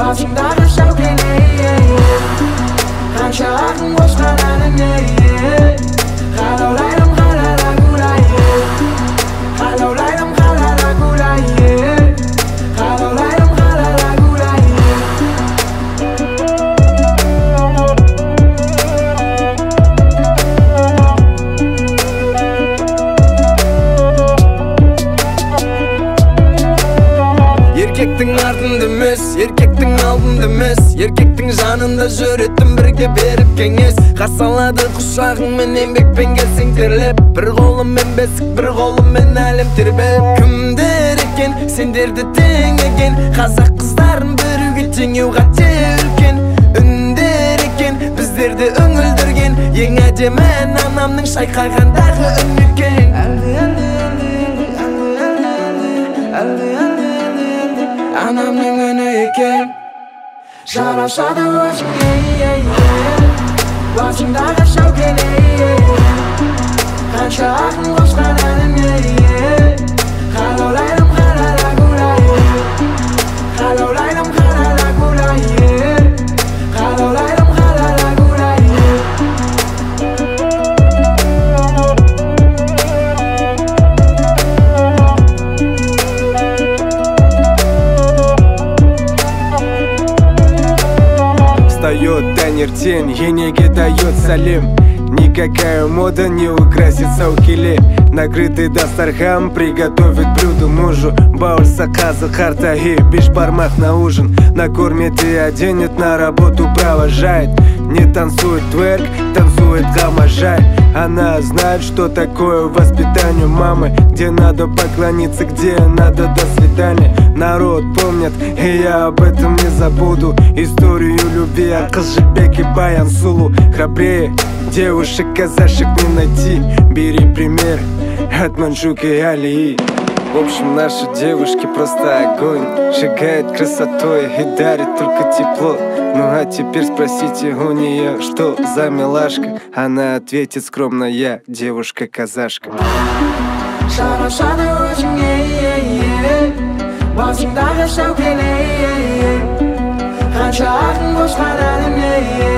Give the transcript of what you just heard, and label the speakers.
Speaker 1: Başımдағы шәукен қанша ағын қосқан әніне қалаулайдым қалада күлайын қалаулайдым қалада күлайын қалаулайдым қалада күлайын еркектің артында емес, еркектің алдында емес, еркектің жанында жүретін бірге беріп кеңес. Қасалады құшағыңмен еңбекпен келсең терлеп, бір қолыммен бесік, бір қолыммен әлем тербеп. Кімдер екен сендерді теңеген, қазақ қыздарын біруге теңеу қате үлкен. Үндер екен біздерді үңілдірген, ең әдемі анамның шайқағандағы үн екен. Anamның үні екен, жарасады өзіңе, басыңдағы шәукен қанша ағын қосқан әніне қалаулайдым қалада күлайын қалаулайдым қалада күлайын қалаулайдым қалада күлайын
Speaker 2: Встает тень, енеге дает салим. Никакая мода не украсит саукиле. Накрытый дастархан приготовит блюдо мужу. Бауль заказа хартаги, бишбармак на ужин. Накормит и оденет, на работу провожает. Не танцует тверк, танцует гамажай. Она знает, что такое воспитание мамы, где надо поклониться, где надо до свидания. Народ помнит, и я об этом не забуду. Историю любви от Кызжыбек и Баян Сулу. Храбрее девушек, казашек не найти. Бери пример от Манжука и Алии. В общем, наши девушки просто огонь. Сжигает красотой и дарит только тепло. Ну а теперь спросите у нее, что за милашка. Она ответит скромно: я девушка-казашка.
Speaker 1: Жарасады өзіңе, басыңдағы шәукен қанша ағын қосқан әніне